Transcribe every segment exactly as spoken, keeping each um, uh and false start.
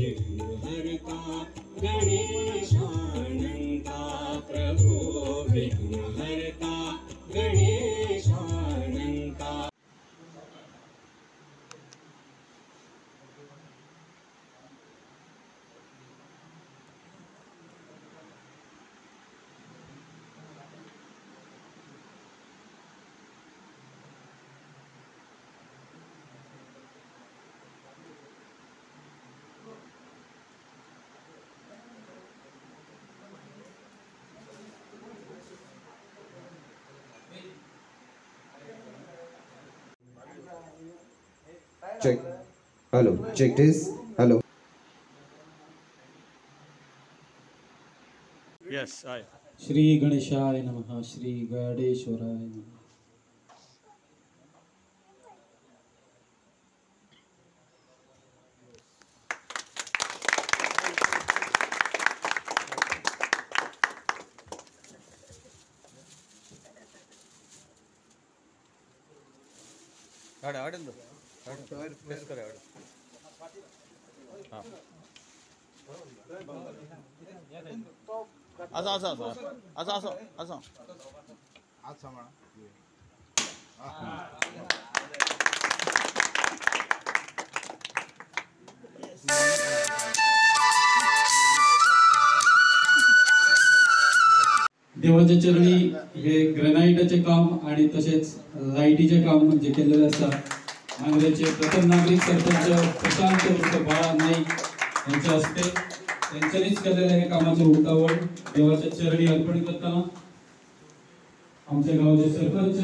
विघ्नहर्ता गणेशानन्ता प्रभो विघ्नहर्ता गणेशानन्ता। Check. Hello. Check this. Hello. Yes, I. Shri गणेशाय नमः। श्री गणेश्वराय नमः। आड़ आड़ दो प्रेस करे आड़ हाँ असा असा असा असा असा असा असा म्हणा देवाच्या चरणी हे ग्रेनाइटाचे काम आणि तसेच लाईटीचे काम जे केलेले असतात आंग्रेचे प्रथम नागरिक सरपंच प्रशांत उर्फ बाळा नाईक यांच्या हस्ते त्यांच्यानीच केलेलं हे कामाचं उठावळ देवाच्या चरणी अर्पण करताना आमच्या गावचे सरपंच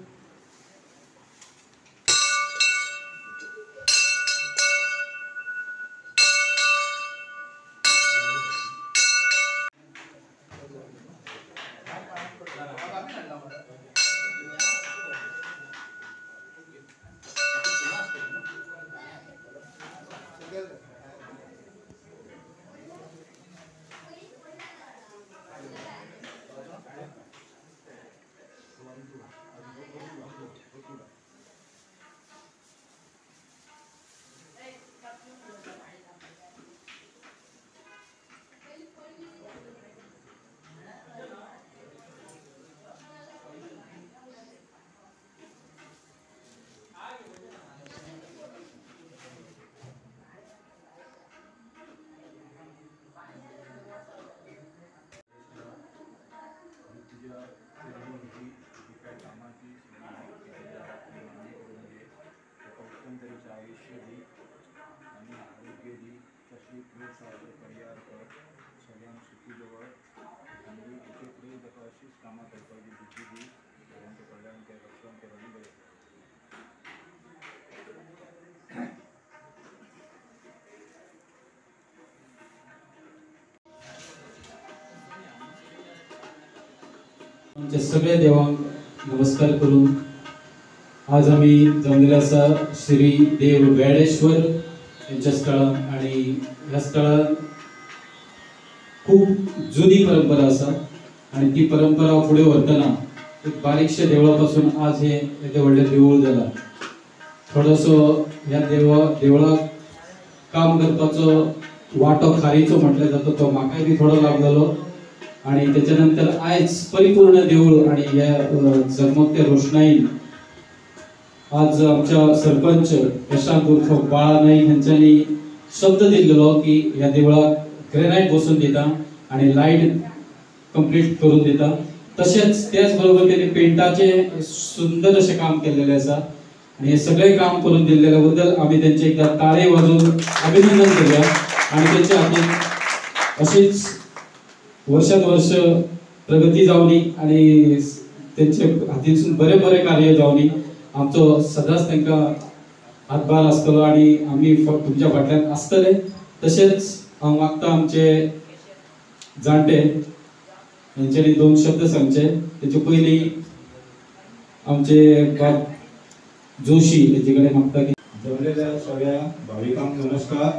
आमच्या सगळ्या देवांक नमस्कार करून आज आम्ही जमलेले आसा श्री देव वेडेश्वर यांच्या स्थळान आणि ह्या स्थळान खूप जुनी परंपरा आसा आणि ती परंपरा फुडें व्हरतना एक बारीकशे देवळापासून आज हे येदे व्हडलें देवूळ जालां। थोडोसो ह्या देवा देवळाक काम करपाचो वाटो खारीचो म्हटल्यार जाता तो म्हाकाय बी थोडो लाभलेलो आणि त्याच्यानंतर आज परिपूर्ण देऊळ आणि या झगमगत्या रोषणाईन आज आमच्या सरपंच प्रशांत उर्फ बाळा नाईक यांच्यानी शब्द दिलेलो की या देवळाक ग्रेनाइट बसून दिता आणि लाईट कंप्लीट करून दिता। तसेच त्याच बरोबर त्यांनी पेंटाचे सुंदर असे काम केलेले आसा आणि हे सगळे काम करून दिलेल्या बद्दल आम्ही त्यांचे एकदा ताळे वाजवून अभिनंदन करूया आणि त्यांच्या हाती अशीच वर्षात वर्ष प्रगती जावनी आणि त्यांचे हातीसून बरे बरे कार्य जावनी आमचो सदांच तांकां हातभार आसतलो आणि आम्ही तुमच्या फाटल्यान आसतले। तसेच हांव मागता आमचे जाणटे यांच्यानी दोन शब्द सांगचे। त्याचे पयली आमचे बाब जोशी याचे कडेन मागता की जमलेल्या सगळ्या भाविकांक नमस्कार।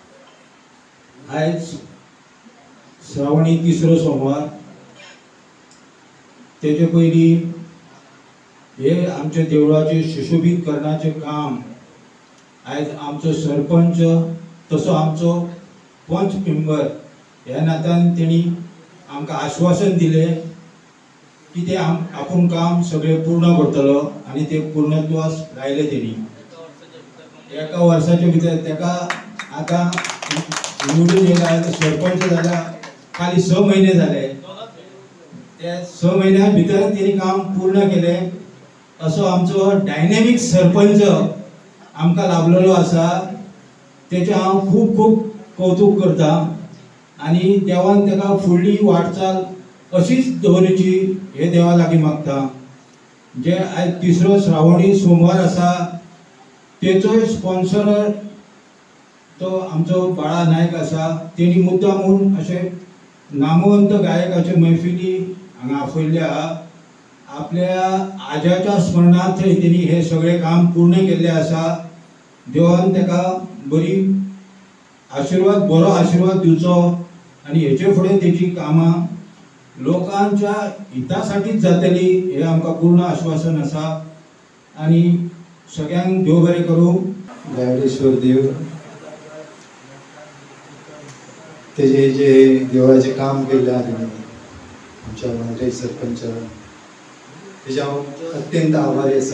आज श्रावणी तिसरो सोमवार तेजे पयली हे आमच्या देवळाचे सुशोभीकरणाचे काम आज आमचो सरपंच तसो आमचो पंच मेंबर ह्या नात्यान तेणी आमकां आश्वासन दिलें की ते आम आपूण काम सगळें पूर्ण करतलो आनी ते पूर्णत्वास लायले तेणी एका वर्साच्या भितर ताका आतां निवडून येयला सरपंच जाला खाली स म्हयने जाले त्या स म्हयन्या भितर तेणी काम पूर्ण केलें असो आमचो डायनॅमीक सरपंच आमकां लाभलेलो आसा तेचे हांव खूब खूब कौतुक करता आनी देवान ताका फुडली वाटचाल अशीच दवरची हे देवा लागीं मागता जे आयज तिसरो श्रावणी सोमवार आसा तेचोय स्पॉन्सर तो आमचो बाळा नायक आसा तेणी मुद्दामून अशे नामवंत गायकाचे मैफिली हांगा आपयल्ल्या आपल्या आज्याच्या स्मरणार्थ तेणी हे सगळें काम पूर्ण केल्लें आसा देवान ताका बरी आशिर्वाद बरो आशिर्वाद दिवचो आनी हेचे फुडें तेजी कामां लोकांच्या हिता साठीच जातली हे आमकां पूर्ण आश्वासन आसा आनी सगळ्यांक देव बरें करूं गायडेश्वर देव तेजे जे देवळाचें काम केल्लें आहा तेणी आमच्या मांद्रे सरपंच तेजे हांव अत्यंत आभारी आसा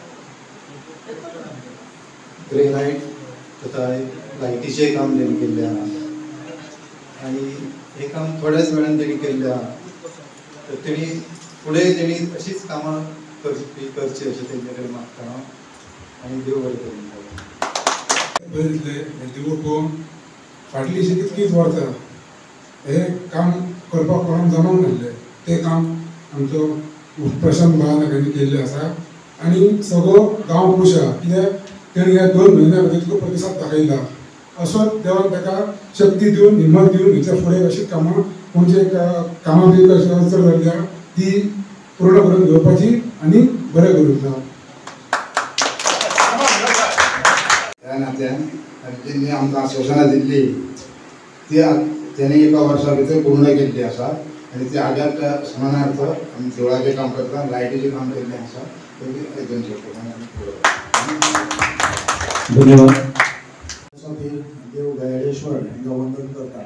ग्रेनायट तथा लायटीचें काम तेणी केल्लें आहा आनी हे काम थोड्याच वेळान तेणी केल्लें आहा तर तेणी फुडें तेणी अशीच कामां करची करची अशें तेंचे कडेन मागता हांव आनी देव बरें करूं बघितले देव पळोवन फाटली अशी कितकीच वर्सां हे काम करपाक कोणाक जमोंक नासलें तें काम आमचो प्रशांत महानायकांनी केल्लें आसा आनी सगळो गांव खूश आहा कित्याक तेणी ह्या दोन म्हयन्या भितर तितलो प्रतिसाद दाखयला असोच देवान ताका शक्ती दिवन हिम्मत दिवन हेच्या फुडें अशीच कामां म्हणजे कामां बी कशी अडचण जाल्ल्या ती पूर्ण करून घेवपाची आनी बरें करूंक ह्या नात्यान तेणी आमकां आश्वासनां दिल्ली ती तेणी एका वर्सा भितर पूर्ण केल्ली आसा आनी ती आग्याच्या स्मरणार्थ आमी देवळाचें काम करता लायटीचें काम केल्लें आसा धन्यवाद. देव गायडेश्वर हांकां वंदन करता.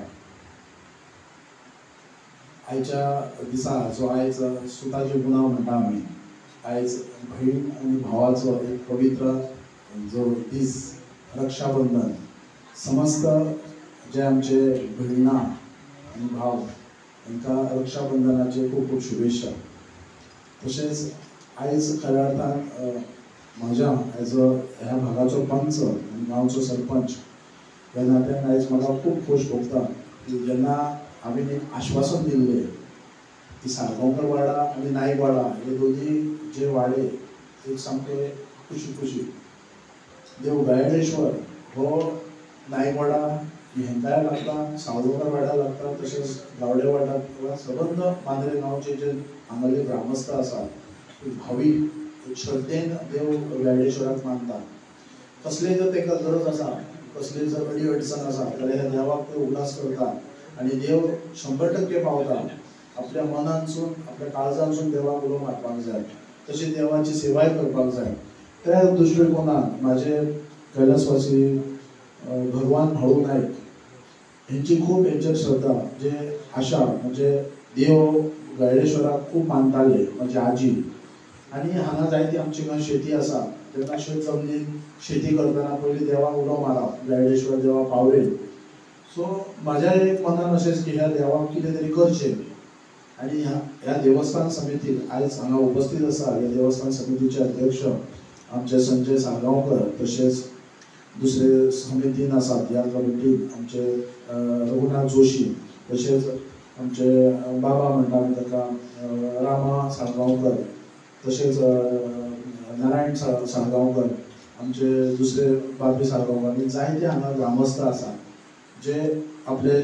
आयच्या दिसा जो आयज सुताचे गुणाव म्हणटा आमी आयज भयण आनी भावाचो एक पवित्र जो दीस रक्षाबंधन समस्त जे आमचे भयणा आनी भाव तांकां रक्षाबंधनाचे खूब खूब शुभेच्छा. तशेंच आयज खऱ्या अर्थान म्हाज्या एज अ ह्या भागाचो पंच आनी गांवचो सरपंच ह्या नात्यान आयज म्हाका खूब खोश भोगता की जेन्ना हांवें एक आश्वासन दिल्लें की साळगांवकर वाडा आनी नायक वाडा हे दोनी जे वाडे एक सामके खुशी खुशी देव गायडेश्वर हो नायक वाडा हेंकाय लागता साळगांवकर वाड्या लागता तशेंच गावडे वाडा किंवा सबंद मांद्रे गांवचे जे हांगाले ग्रामस्थ आसात भावीक श्रद्धेन देव गायडेश्वराक मानता. कसलेय जर ताका गरज आसा कसली जर अडी अडचण आसा जाल्यार ह्या देवाक ते उगडास करता आनी देव शंबर टक्के पावता. आपल्या मनानसून आपल्या काळजानसून देवाक उलो मारपाक जाय तशी देवाची सेवाय करपाक जाय. त्या दृश्टीकोनान म्हाजे कैलासवासी भगवान भाऊ नायक हेंची खूब हेंचेर श्रद्धा जे आशा म्हणजे देव गायडेश्वराक खूब मानताले म्हणजे आजी आनी हांगा जायती आमची गोंय शेती आसा तेन्ना शेत जमनीन शेती करतना पयलीं देवाक उलो मारप गायडेश्वर देवा पावय. सो म्हाज्या एक मनान अशेंच की ह्या देवाक कितें तरी करचें आनी ह्या ह्या देवस्थान समितीक आयज हांगा उपस्थित आसा ह्या देवस्थान समितीचे अध्यक्ष आमचे संजय साळगांवकर तशेंच दुसरे समितीन आसात ह्या कमिटीन आमचे रघुनाथ जोशी तशेंच आमचे बाबा म्हणटा आमी ताका रामा साळगांवकर तशेंच नारायण साळगांवकर आमचे दुसरे बाबी साळगांवकर आनी जायते हांगा ग्रामस्थ आसात जे आपले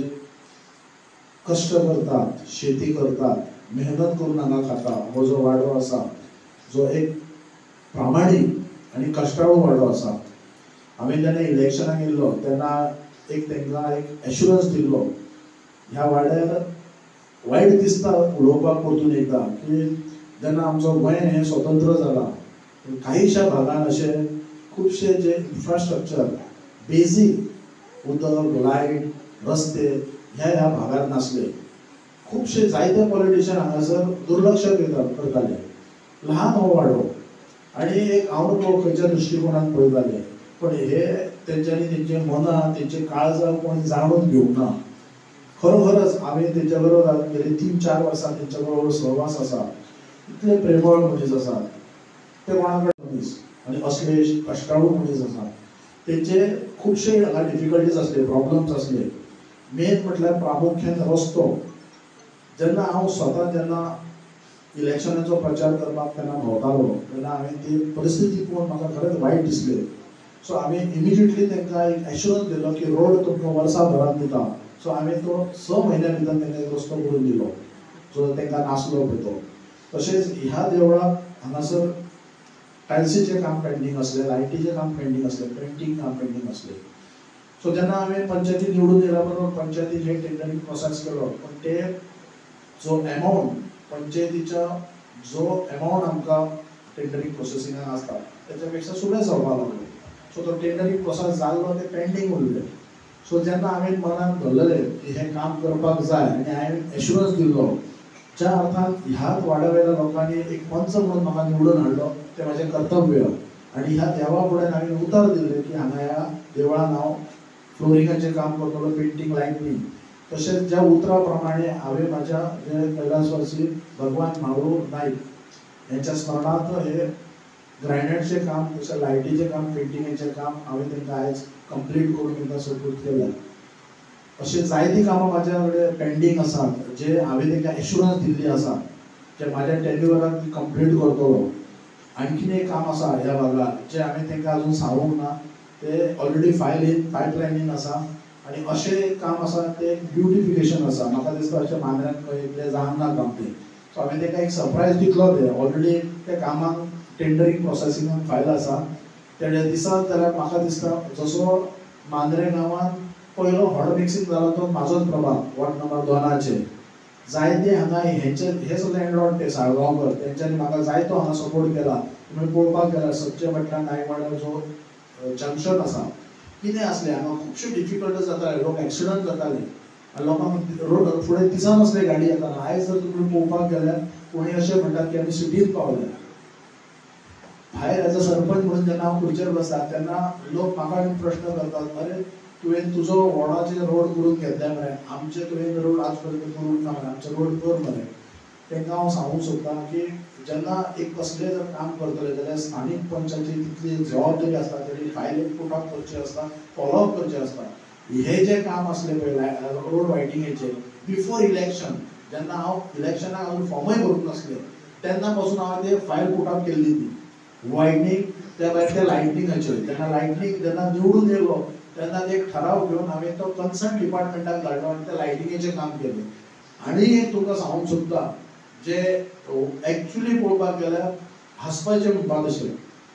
कश्ट करतात शेती करतात मेहनत करून हांगा खाता. हो जो वाडो आसा जो एक प्रामाणीक आनी कश्टाळू वाडो आसा. हांवें जेन्ना इलेक्शनाक येयल्लो तेन्ना एक तांकां एक एश्युरन्स दिल्लो ह्या वाड्यार वायट दिसता उलोवपाक परतून एकदां की जेन्ना आमचो गोंय हें स्वतंत्र जालां काहीशा भागान अशे खुबशे जे इन्फ्रास्ट्रक्चर बेजीक उदक लायट रस्ते ह्या ह्या भागात नासले. खूपशे जायते पॉलिटिशियन हांगासर दुर्लक्ष करताले, ल्हान हो वाडो आणि एक हांव तो खंयच्या दृश्टिकोनान पळयताले. पण हे तेंच्यांनी तेंचे मनां तेंचे काळजां कोणी जाणून घेवंक ना. खरोखरच हांवें तेंच्या बरोबर गेली तीन चार वर्सां तेंच्या बरोबर सहवास आसा. इतले प्रेमळ मनीस आसात ते कोणाकडेन मनीस आनी असले कश्टाळू मनीस आसात. तेंचे खुबशे हांगा डिफिकल्टीज आसले, प्रॉब्लम्स आसले. मेन म्हटल्यार प्रामुख्यान रस्तो. जेन्ना हांव स्वता जेन्ना इलेक्शनाचो प्रचार करपाक तेन्ना भोंवतालो तेन्ना हांवें ती परिस्थिती पळोवन म्हाका खरेंच वायट दिसलें. सो हांवें इमिजिएटली तांकां एक एश्युरन्स दिलो की रोड तुमकां वर्सां भरान दिता. सो हांवें तो स म्हयन्या भितर तांकां एक रस्तो करून दिलो जो तांकां नासलो पळय तो. तशेंच ह्या देवळाक हांगासर टायल्सीचें काम पेंडींग आसलें, लायटीचें काम पेंडींग आसलें, पेंटींग काम पेंडींग आसलें. सो जेन्ना हांवें पंचायती निवडून येयल्या बरोबर पंचायतीचे टेंडरींग प्रोसेस केलो. पण ते जो एमावंट पंचायतीच्या जो एमावंट आमकां टेंडरींग प्रोसेसिंगाक आसता तेच्या पेक्षा सुबेज जावपाक लागलो. सो तो टेंडरींग प्रोसेस जाल्लो ते पेंडींग उरलें. सो जेन्ना हांवें मनान धरलेलें की हें काम करपाक जाय आनी हांवें एश्युरन्स दिल्लो ज्या अर्थान ह्याच वाड्यावयल्या लोकांनी एक पंच म्हणून म्हाका निवडून हाडलो तें म्हाजें कर्तव्य. आनी ह्या देवा फुड्यान हांवें उतर दिल्लें की हांगा ह्या देवळान हांव फ्लोरिंगाचें काम करतलो, पेंटींग लायटींग. तशेंच ज्या उतरा प्रमाणे हांवें म्हाज्या जे कैलासवासी भगवान म्हाळू नायक हेंच्या स्मरणार्थ हे ग्रायनेटचें काम, तशें लायटीचें काम, पेंटिंगाचें काम हांवें तांकां आयज कंप्लीट करून तांकां सपोर्ट केल्या. अशें जायतीं कामां म्हाज्या कडेन पेंडींग आसात जे हांवें तांकां एश्युरन्स दिल्ली आसा जे म्हाज्या टेन्युअरान कंप्लीट करतलो. आणखीन एक काम आसा ह्या भागात जे हांवें तांकां अजून सांगूंक ना, ते ऑलरेडी फायल इन पायपलायनीन आसा. आनी अशें एक काम आसा ते ब्युटिफिकेशन आसा. म्हाका दिसता अशें मांद्र्यान खंय इतलें जावंक ना काम तें. सो हांवें तांकां एक सरप्रायज दितलो ते ऑलरेडी ते कामाक टेंडरींग प्रोसेसिंगाक फायल आसा. त्या दिसा जाल्यार म्हाका दिसता जसो मांद्रे गांवांत पयलो हॉट मिक्सिंग जालो तो म्हाजोच प्रभाग वॉर्ड नंबर दोनाचे. जायते हांगा हेंचे हे सुद्दां लँडलॉर्ड ते साळगांवकर तेंच्यांनी म्हाका जायतो हांगा सपोर्ट केला. तुमी पळोवपाक गेल्यार सच्चे म्हटल्यार नायवाड्यार जो जंक्शन आसा कितें आसलें हांगा खुबशे डिफिकल्ट जाताले, लोक एक्सिडंट जाताले आनी लोकांक रोड फुडें दिसानासले गाडी येताना. आयज जर तुमी पळोवपाक गेल्यार कोणी अशें म्हणटात की आमी सिटींत पावले. भायर एज अ सरपंच म्हणून जेन्ना हांव खुर्चेर बसता तेन्ना लोक म्हाका प्रश्न करतात, अरे तुवें तुजो वॉर्डाचे रोड करून घेतले मरे, आमचे तुवें रोड आज पर्यंत करूंक ना मरे, आमचे रोड कर मरे. तांकां हांव सांगूंक सोदतां की जेन्ना एक कसलें जर काम करतले जाल्यार स्थानीक पंचायती तितली जबाबदारी आसता, तेणी फायल पुट अप करची आसता, फॉलोअप करचें आसता. हे जे काम आसलें पळय रोड वायटिंगेचे बिफोर इलेक्शन जेन्ना हांव इलेक्शनाक अजून फॉर्मूय भरूंक नासलें तेन्ना पासून हांवें ते फायल पुट अप केल्ली ती वायडनींग त्या भायर त्या लायटनिंगाच्यो. तेन्ना लायटनींग जेन्ना निवडून येयलो तेन्ना एक ठराव घेवन हांवें तो कन्सर्न डिपार्टमेंटाक धाडलो आनी त्या लायटिंगेचें काम केलें. आनी एक तुमकां सांगूंक सोदता जे एक्चुअली पळोवपाक गेल्यार हांसपाचें म्हणपा तशें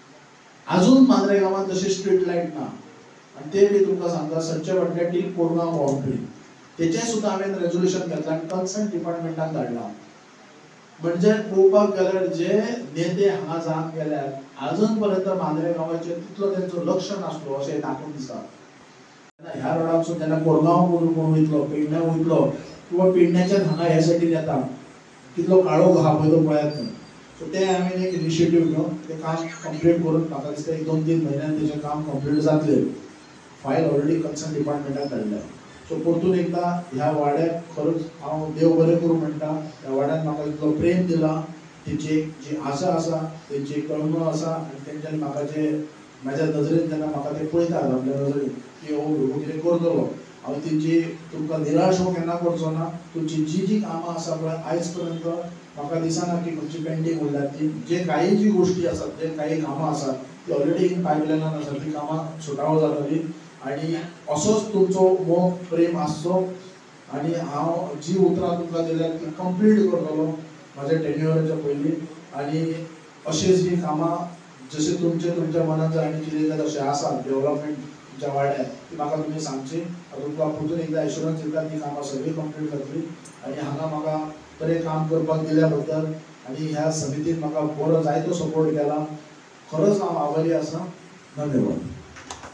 आजून मांद्रे गांवांत तशें स्ट्रीट लायट ना. आनी ते बी तुमकां सांगता सच्चे म्हटल्यार टील कोरगांव बाउंड्री तेचें सुद्दां हांवें रेजोल्युशन घेतलां आनी कन्सर्न डिपार्टमेंटाक धाडलां. म्हणजे पळोवपाक गेल्यार जे नेते हांगा जावन गेल्यार आजून पर्यंत मांद्रे गांवाचेर तितलो तेंचो लक्ष नासलो अशें दाखोवन दिसता. ह्या रोडापसून जेन्ना कोरगांव कोण वयतलो, पेडण्या वयतलो किंवा पेडण्याच्यान हांगा ह्या सायडीन येता कितलो काळोख आहा पळय तो पळयात तुमी. सो ते हांवें एक इनिशिएटीव घेवन तें काम कंप्लीट करून म्हाका दिसता एक दोन तीन म्हयन्यान तेजें काम कंप्लीट जातलें. फायल ऑलरेडी कन्सर्न डिपार्टमेंटाक धाडल्या. सो परतून एकदा ह्या वाड्याक खरोच हांव देव बरें करूं म्हणटा. ह्या वाड्यान म्हाका इतलो प्रेम दिला, तेची जी आशा आसा तेंची कळमळ आसा आनी तेंच्यांनी म्हाका जे म्हाज्या नजरेन जेन्ना म्हाका ते पळयतात आपल्या नजरेन की हो भुरगो कितें करतलो, हांव तेंची तुमकां निराश हो केन्ना करचो ना. तुमची जी जी कामां आसा पळय आयज पर्यंत म्हाका दिसना की खंयची पेंडींग उरल्या. ती जे काही जी गोश्टी आसात जे काही कामां आसात ती ऑलरेडी इन पायपलायनान आसा, ती कामां सुटावो जातली. आनी असोच तुमचो मोग प्रेम आसचो आनी हांव जी उतरां तुमकां दिल्यात ती कंप्लीट करतलो म्हाज्या टेन्युअराच्या पयलीं. आनी अशीच ही कामां जशें तुमचे तुमच्या मनान जर आनी कितें जर अशें आसा डेव्हलपमेंट तुमच्या वाड्यार ती म्हाका तुमी सांगची. तुमकां परतून एकदा एश्युरन्स दिता ती कामां सगळीं कंप्लीट जातली. आनी हांगा म्हाका बरें काम करपाक दिल्या बद्दल आनी ह्या समितीन म्हाका बरो जायतो सपोर्ट केला. खरोच हांव आभारी आसा. धन्यवाद.